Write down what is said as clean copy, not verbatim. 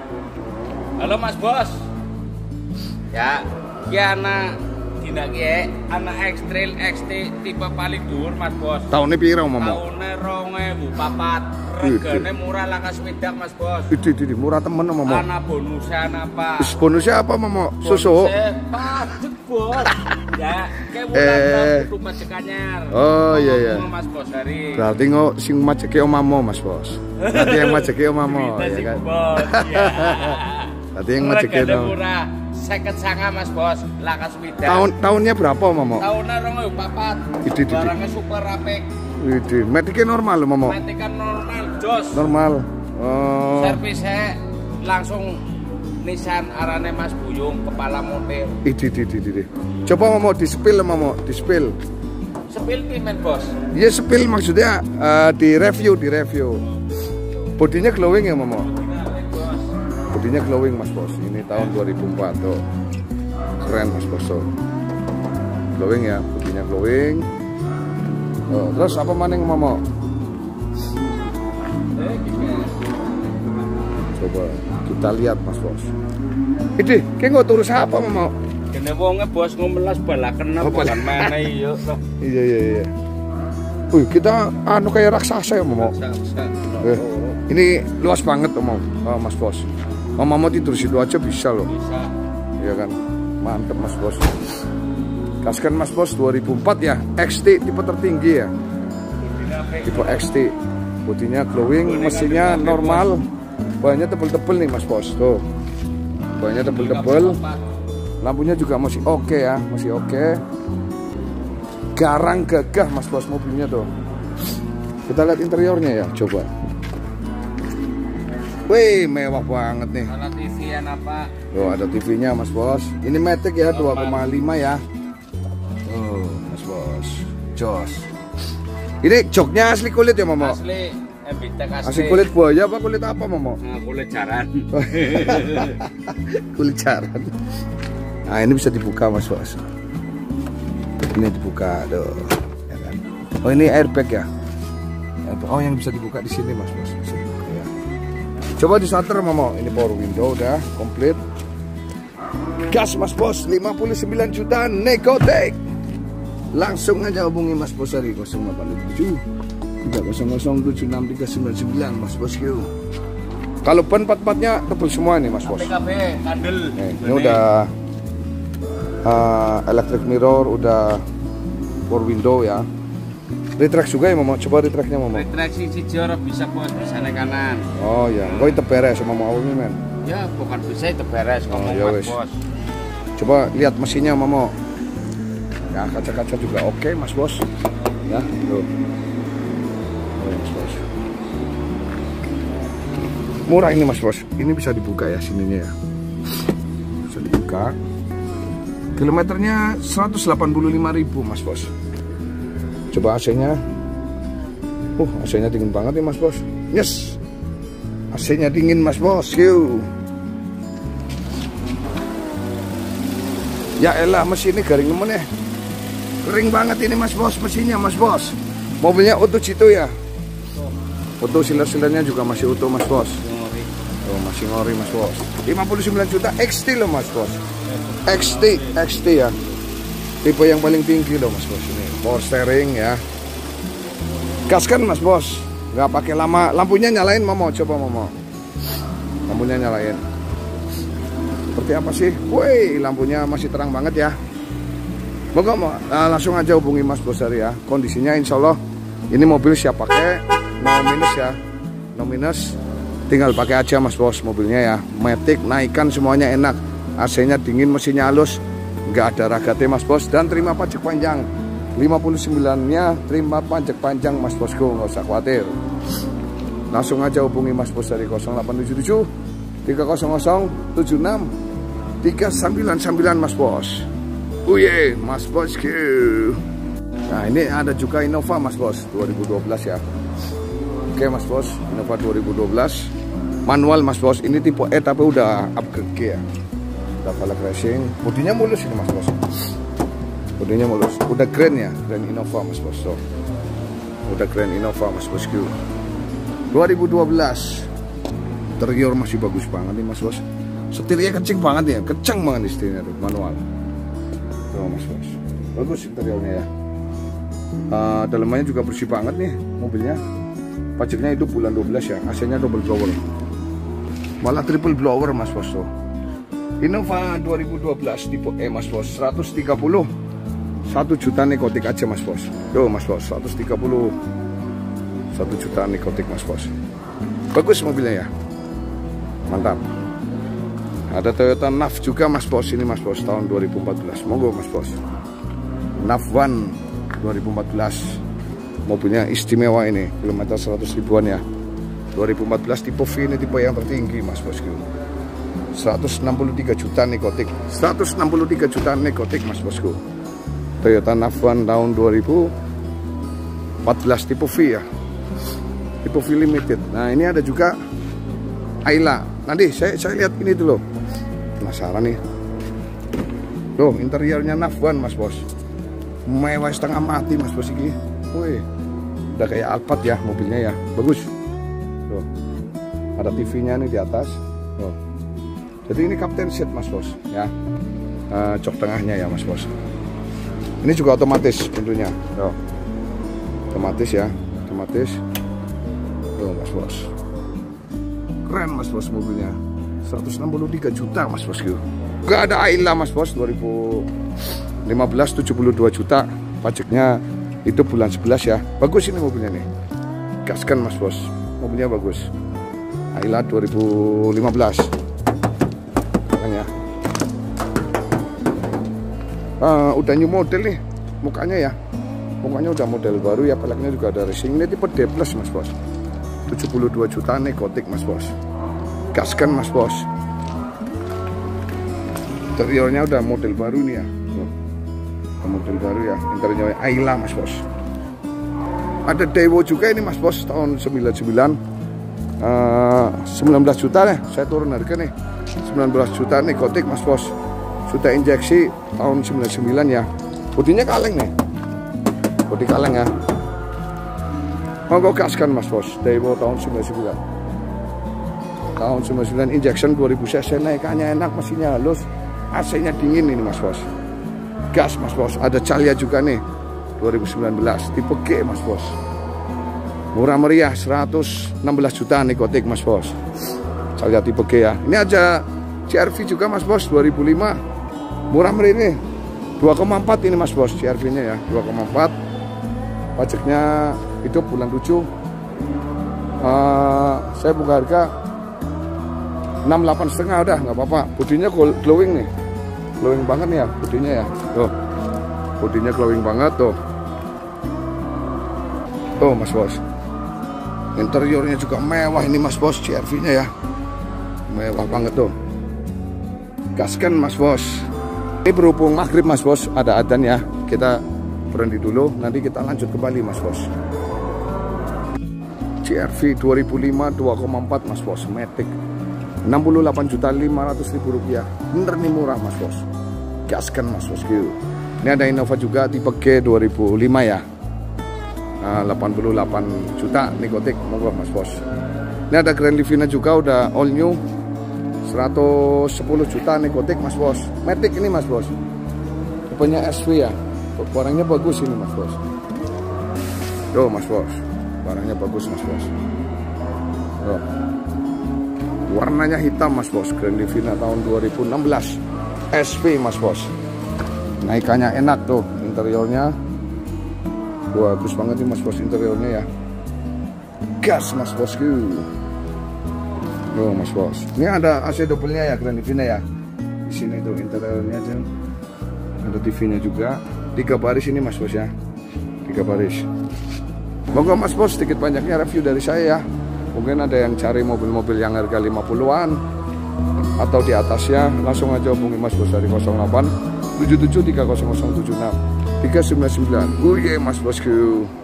Halo Mas Bos. Ya, ki anak dina ki anak X-Trail XT tipe paling dhuwur Mas Bos. Tahunnya piro Momo? Tahunnya 2004. Regane murah langka swidak Mas Bos. Ini murah temen Momo. Ana bonusnya apa? Bonusnya apa Momo? Susu. Padek Bos. Ya, kayak wulan kudu majek anyar. Oh iya. Mas Bos hari. Berarti nggak sing majeki omamo Mas Bos. Berarti yang majeki omamo ya kan. Iya. Berarti yang majeki murah. 59 Mas Bos, langka swidak. Tahunnya berapa Momo? Tahunnya 2004. Barangnya super apik. Widih, metiknya normal loh Momo. Metiknya normal, jos. Normal. Oh. Servisnya langsung Nissan arane Mas Buyung kepala mobil. Idih. Coba Momo di spill Momo, di spill. Spill pimen Bos. Iya spill maksudnya di review. Bodinya glowing ya Momo. Bodinya glowing Mas Bos. Ini tahun 2004 tuh. Keren Mas Bos tuh. Glowing ya, bodinya glowing. Oh, terus apa maning Momo? Coba kita lihat Mas Bos. Ini kayak nggak turus apa Momo? Kene wonge Bos ngomelas balaken apa kan mana iya. Iya. Kita kayak raksasa ya Momo. Ini luas banget Momo, Mas Bos. Mau tidur situ aja bisa loh. Bisa. Iya kan, mantep Mas Bos. Kaskan Mas Bos 2004 ya, XT tipe tertinggi ya. Tipe XT, bodinya glowing, mesinnya normal, bannya tebel-tebel nih Mas Bos. Tuh, bannya tebel-tebel. Lampunya juga masih oke ya, masih oke. Garang gagah Mas Bos mobilnya tuh. Kita lihat interiornya ya, coba. Wih, mewah banget nih. Ada TV-an apa? Oh, ada TV-nya Mas Bos. Ini Matic ya, 2,5 ya. Oh, Mas Bos. Jos. Ini joknya asli kulit ya, Momo? Asli, asli kulit buaya apa kulit apa, Momo? Nah, kulit jaran. Kulit jaran. Nah, ini bisa dibuka Mas Bos. Ini dibuka, tuh. Ya kan? Oh, ini airbag ya. Oh, yang bisa dibuka di sini Mas Bos. Bisa dibuka ya. Coba di starter Momo. Ini power window udah komplit. Gas Mas Bos, 59 juta Nekotek. Langsung aja hubungi Mas Bos dari 087 300 76399 Mas Bos. Kalau ban 44-nya tebel semua nih Mas Bos. PKB kandel. Ini udah electric mirror, udah power window ya. Retract juga ya Momo, coba retractnya Momo. Retract siji ora bisa Bos, bisa naik kanan. Oh ya, engko itu beres sama Momo men. Ya, bukan bisa itu beres ngomong Mas Bos. Coba lihat mesinnya Momo. Ya, kaca-kaca juga oke Mas Bos. Ya, tuh. Oh, Mas Bos. Murah ini Mas Bos. Ini bisa dibuka ya sininya ya. Bisa dibuka. Kilometernya 185.000 Mas Bos. Coba AC-nya. AC-nya dingin banget nih Mas Bos. Yes. AC-nya dingin Mas Bos. Ya elah, mesin ini garing nemen ya. Kering banget ini Mas Bos, mesinnya Mas Bos. Mobilnya utuh situ ya. Utuh, siler-silernya juga masih utuh Mas Bos. Oh, masih ngori Mas Bos. 59 juta XT loh Mas Bos. XT ya. Tipe yang paling tinggi loh Mas Bos ini. Power steering ya. Gas kan Mas Bos. Nggak pakai lama. Lampunya nyalain Momo, coba Momo. Lampunya nyalain. Seperti apa sih? Woi, lampunya masih terang banget ya. Moga langsung aja hubungi Mas Bos Hari ya. Kondisinya insya Allah ini mobil siap pakai, no minus ya, no minus. Tinggal pakai aja Mas Bos mobilnya ya. Matic, naikan semuanya enak. AC-nya dingin, mesinnya halus, nggak ada ragatnya Mas Bos. Dan terima pajak panjang. 59-nya terima pajak panjang Mas Bosku, nggak usah khawatir. Langsung aja hubungi Mas Bos dari 0877 300 76 399 Mas Bos. Mas Bosku. Nah, ini ada juga Innova Mas Bos 2012 ya. Oke Mas Bos, Innova 2012 manual Mas Bos. Ini tipe E tapi udah upgrade ya. Udah velg racing. Bodinya mulus ini Mas Bos. Bodinya mulus. Udah grand ya, Grand Innova Mas Bos. So, udah Grand Innova Mas Bosku 2012. Interior masih bagus banget nih mas bos. Setirnya kenceng banget ya, kenceng banget nih setirnya tuh, manual. Tuh mas bos, bagus interiornya ya. Dalamannya juga bersih banget nih mobilnya. Pajaknya itu bulan 12 ya, AC-nya double blower. Malah triple blower mas bos tuh. Innova 2012 tipe E mas bos, 130. 1 juta nekotik aja mas bos. Tuh mas bos, 130. 1 juta nekotik mas bos. Bagus mobilnya ya. Mantap. Ada Toyota NAV juga mas bos, ini mas bos tahun 2014. Monggo mas bos. NAV One 2014. Mobilnya istimewa ini, kilometer 100 ribuan ya. 2014 tipe V ini tipe yang tertinggi mas bosku. 163 juta nekotik. 163 juta nekotik mas bosku. Toyota NAV One tahun 2014 tipe V ya. Tipe V limited. Nah ini ada juga Ayla. Nanti saya lihat ini dulu. Penasaran nih. Tuh interiornya NAV One mas bos. Mewah setengah mati mas bos ini. Wih, udah kayak Alphard ya mobilnya ya, bagus. Tuh, ada TV-nya nih di atas. Tuh. Jadi ini captain seat mas bos, ya. Jok tengahnya ya mas bos. Ini juga otomatis pintunya. Tuh. Otomatis ya, otomatis. Tuh mas bos. Keren mas bos mobilnya. 163 juta mas bos. Gak ada Ayla mas bos, 2015 72 juta. Pajaknya itu bulan 11 ya. Bagus ini mobilnya nih. Gaskan mas bos. Mobilnya bagus. Ayla 2015. Makanya. Udah new model nih mukanya ya. Mukanya udah model baru ya. Peleknya juga ada racing. Ini tipe D+ mas bos. 72 juta nekotik mas bos. Gaskan mas bos. Interiornya udah model baru nih ya. Model baru ya, interiornya Ayla mas bos. Ada Dewo juga ini mas bos tahun 99. 19 juta nih, saya turun harga nih. 19 juta nekotik mas bos. Sudah injeksi tahun 99 ya. Bodinya kaleng nih. Bodi kaleng ya. Monggo gaskan mas bos. Dewo tahun 99. Tahun 99 injection 2000 cc, naikannya enak, mesinnya halus, AC-nya dingin ini mas bos. Gas mas bos. Ada Calya juga nih 2019 tipe G mas bos. Murah meriah 116 juta nekotik mas bos. Calya tipe G ya. Ini aja CR-V juga mas bos 2005. Murah meriah nih 2,4 ini mas bos CR-V nya ya. 2,4. Pajaknya itu bulan 7. Saya buka harga 68,5 udah nggak apa-apa. Bodinya glowing nih. Glowing banget nih ya bodinya ya. Tuh. Bodinya glowing banget tuh. Tuh mas bos. Interiornya juga mewah ini mas bos, CR-V-nya ya. Mewah banget tuh. Gaskan mas bos. Ini berhubung maghrib mas bos, ada adzan ya. Kita berhenti dulu, nanti kita lanjut kembali mas bos. CR-V 2005 2,4 mas bos, Matic. 68.500.000 rupiah. Bener nih murah mas bos. Gaskan mas bos. Ini ada Innova juga tipe G 2005 ya. 88 juta nekotik. Monggo mas bos. Ini ada Grand Livina juga udah all new 110 juta nekotik mas bos. Matic ini mas bos. Tipenya SV ya. Barangnya bagus ini mas bos. Yo mas bos. Barangnya bagus mas bos. Yo. Warnanya hitam mas bos. Grand Livina tahun 2016 SP mas bos. Naikannya enak tuh. Interiornya bagus banget nih mas bos interiornya ya. Gas mas bosku. Tuh mas bos. Ini ada AC double-nya ya Grand Livina ya. Di sini tuh interiornya aja. Ada TV-nya juga. 3 baris ini mas bos ya. 3 baris. Moga mas bos sedikit banyaknya review dari saya ya. Mungkin ada yang cari mobil-mobil yang harga 50-an atau di atasnya, langsung aja hubungi mas bos dari 08 77 30076 399. Mas bosku.